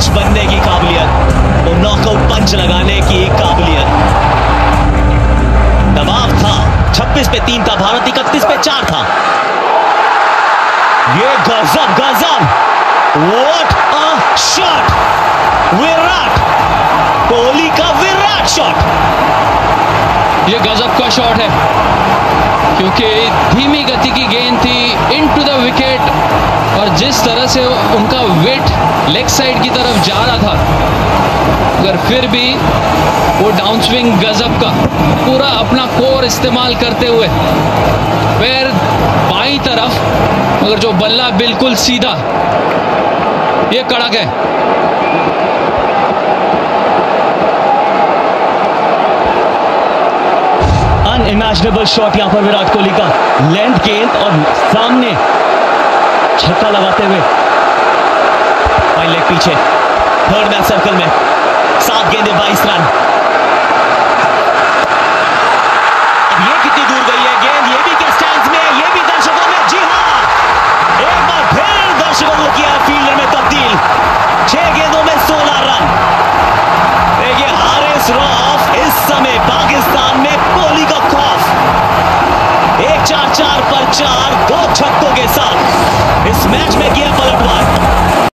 पंच बनने की काबिलियत, वो नॉकआउट पंच लगाने की काबिलियत। दबाव था, 26 पे 3 था भारत, 31 पे 4 था। ये गजब गजब, what a shot! Virat Kohli का विराट शॉट। ये गजब का शॉट है क्योंकि धीमी गति की गेंद थी इनटू द विकेट, और जिस तरह से उनका वेट लेग साइड की तरफ जा रहा था, मगर फिर भी वो डाउन स्विंग गजब का पूरा अपना कोर इस्तेमाल करते हुए पैर बाईं तरफ, मगर जो बल्ला बिल्कुल सीधा, ये कड़क है। अनइमेजिनेबल शॉट यहां पर विराट कोहली का, लेंथ गेंद और सामने छक्का लगाते हुए फाइन लेग पीछे, थर्ड मैन सर्कल में, 7 गेंदें 22 रन। अब ये कितनी दूर गई है गेंद, ये भी के स्टैंड्स में, ये भी दर्शकों में। जी हां, एक बार फिर दर्शकों को किया फील्डर में तब्दील, 6 गेंदों में 16 रन। देखिए हारिस रऊफ इस समय पाकिस्तान में कोहली का खौफ, 1 4 4 पर 4, 2 छक्कों के साथ इस मैच में किया पलटवार।